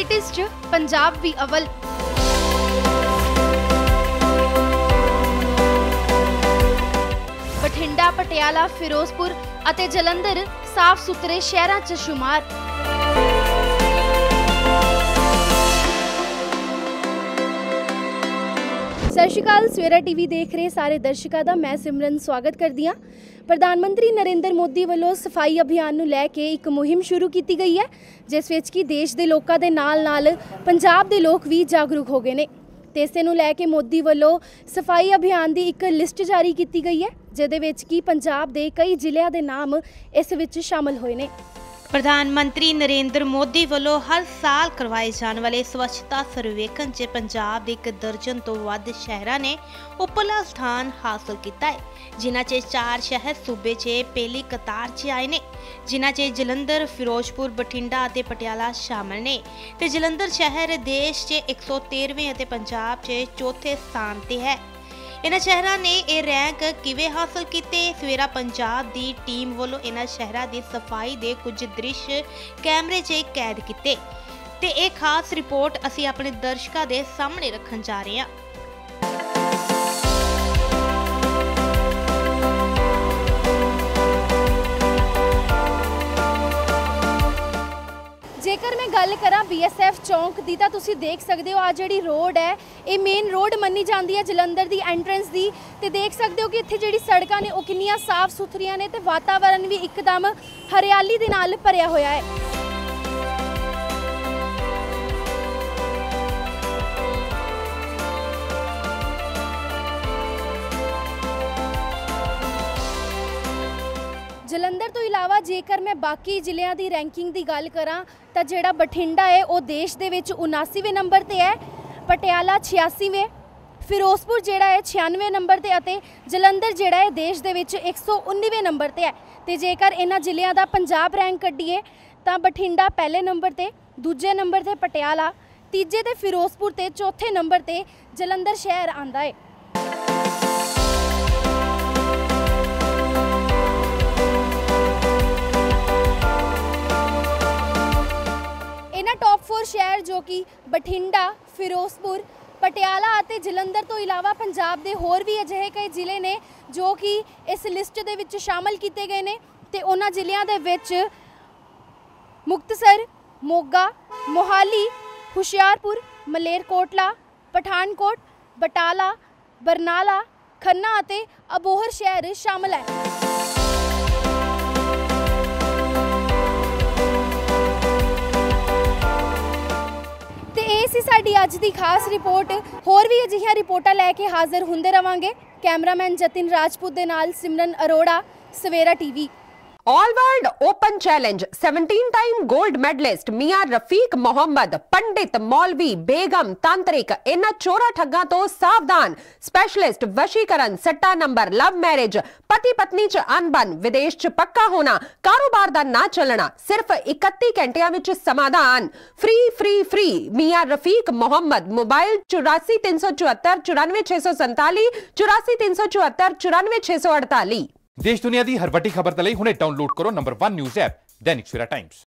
Diabetes च पंजाब भी अव्वल। बठिंडा, पटियाला, फिरोजपुर अते जलंधर साफ सुथरे शहरां च शुमार। सत श्री अकाल, सवेरा टीवी देख रहे सारे दर्शकों का मैं सिमरन स्वागत करदी हां। प्रधानमंत्री नरेंद्र मोदी वालों सफाई अभियान नूं लैके एक मुहिम शुरू की गई है, जिस विच कि देश के लोगों के नाल नाल पंजाब के लोग भी जागरूक हो गए ने। ते इसे नूं लैके मोदी वालों सफाई अभियान की एक लिस्ट जारी की गई है, जिहदे विच कि पंजाब के कई जिलों के नाम इस विच शामिल होए ने। प्रधानमंत्री नरेंद्र मोदी वालों हर साल करवाए जाने वाले स्वच्छता सर्वेखण च पंजाब के 1 दर्जन तो वध शहरों ने उपला स्थान हासिल किया है, जिन्हां च 4 शहर सूबे च पहली कतार च आए ने, जिन्हां च जलंधर, फिरोजपुर, बठिंडा ते पटियाला शामिल ने। ते जलंधर शहर देश च 113वें ते पंजाब च 4थे स्थान ते है। इन्हां शहरां ने यह रैंक किवें हासिल कीते? सवेरा पंजाब की टीम वालों इन्हां शहरां की सफाई के कुछ दृश्य कैमरे च कैद किए ते एक खास रिपोर्ट असीं अपने दर्शकों के सामने रखन जा रहे हैं। जेकर मैं गल करा BSF चौंक की, तो तुसी देख सकते हो आ जिहड़ी रोड है ये मेन रोड मनी जाती है जलंधर की एंट्रेंस की। तो देख सकते हो कि इत्थे जिहड़ी सड़कां ने वो कितनियां साफ सुथरियां ने ते वातावरण भी एकदम हरियाली दे नाल भरिया होया है। जलंधर तो इलावा जेकर मैं बाकी जिलों की रैंकिंग की गल करा तो जिहड़ा बठिंडा है वो देश दे विच 79वें नंबर ते है, पटियाला 86वें, फिरोजपुर जिहड़ा है 96वें नंबर ते अते जलंधर जिहड़ा है देश दे विच 119वें नंबर ते है। ते जेकर इन्हां जिलों का पंजाब रैंक कड्डीए तो बठिंडा पहले नंबर ते, दूजे नंबर ते पटियाला, तीजे ते फिरोजपुर ते, चौथे नंबर ते जलंधर शहर आंदा है। टॉप 4 शहर जो कि बठिंडा, फिरोजपुर, पटियाला और जलंधर तो इलावा पंजाब के होर भी अजिहे कई जिले ने जो कि इस लिस्ट दे विच शामिल किए गए हैं। तो उन्हां जिलों दे विच मुक्तसर, मोगा, मोहाली, हुशियारपुर, मलेरकोटला, पठानकोट, बटाला, बरनाला, खन्ना और अबोहर शहर शामिल है। साडी अज दी खास रिपोर्ट। होर भी अजिहियां रिपोर्टां लैके हाज़र हुंदे रवांगे। कैमरामैन जतिन राजपूत दे नाल Simran Arora, Savera TV. All world open challenge 17 time gold medalist मियां रफीक मोहम्मद, पंडित, मौलवी, बेगम, तांत्रिक, इन्हां चोरा ठग्गां तो सावधान। स्पेशलिस्ट वशीकरण, सट्टा नंबर, लव मैरिज, पति पत्नी च अनबन, विदेश च पक्का होना, कारोबार दा ना चलना, सिर्फ 31 घंटियां विच समाधान। फ्री फ्री फ्री मियां रफीक मोहम्मद। मोबाइल 84 374 94 647, 84 374 94 648। देश दुनिया की हर वड्डी खबर दे लई हुणे डाउनलोड करो number 1 news app Dainik Savera times.